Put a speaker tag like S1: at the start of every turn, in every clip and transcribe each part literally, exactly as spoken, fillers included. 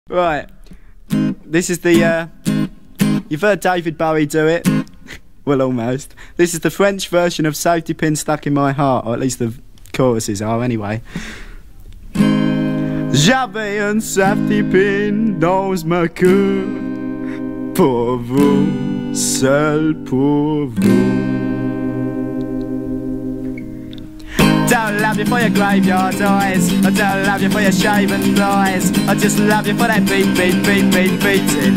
S1: Right, this is the, uh, you've heard David Bowie do it. Well, almost. This is the French version of Safety Pin Stuck in My Heart, or at least the choruses are anyway. J'avais un safety pin dans ma queue, pour vous, seul pour vous. Don't love you for your graveyard eyes, I don't love you for your shaven thighs, I just love you for that beat, beat, beat, beat, beating.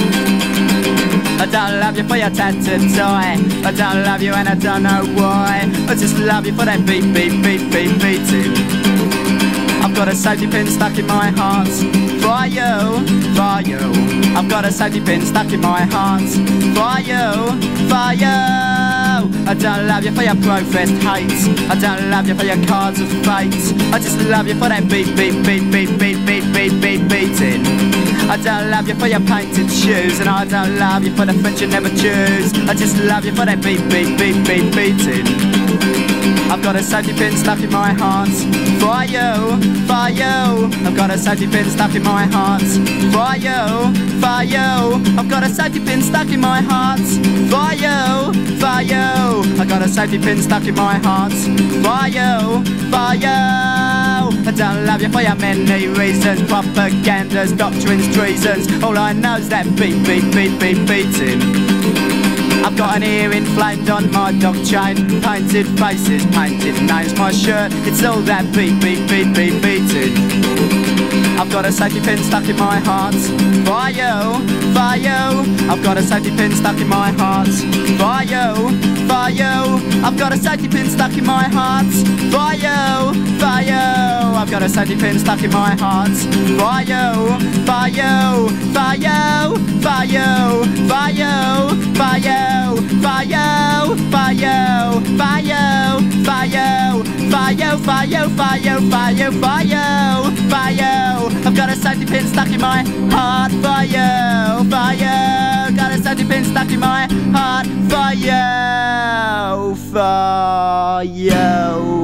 S1: I don't love you for your tattered tie, I don't love you and I don't know why, I just love you for that beat, beat, beat, beat, beating. I've got a safety pin stuck in my heart, for you, for you. I've got a safety pin stuck in my heart, for you, for you. I don't love you for your professed hate, I don't love you for your cards of fate, I just love you for that beat, beat, beat, beat, beat, beat, beat, beat, beating. I don't love you for your painted shoes, and I don't love you for the French you never choose, I just love you for that beat, beat, beat, beat, beating. I've got a safety pin stuck in my heart, for you, for you. I've got a safety pin stuck in my heart, for you, for you. I've got a safety pin stuck in my heart, for you, for you. I got a safety pin stuck in my heart, for you, for you. I don't love you for your many reasons, propagandas, doctrines, treasons. All I know is that beat, beat, beat, beat, beating. I've got an ear inflamed on my dog chain, painted faces, painted names, my shirt, it's all that beat, beat, beat, beat, beating. I've got a safety pin stuck in my heart, for you, for you. I've got a safety pin stuck in my heart, for you, for you. I've got a safety pin stuck in my heart, for you, for you. I've got a safety pin stuck in my heart, for you, for you, for you, for you, for you, for you. For you, for you, for you, for you, for you, for you, for you, for you, for you, for you. I've got a safety pin stuck in my heart, for you, for you. Got a safety pin stuck in my heart, for you, for you.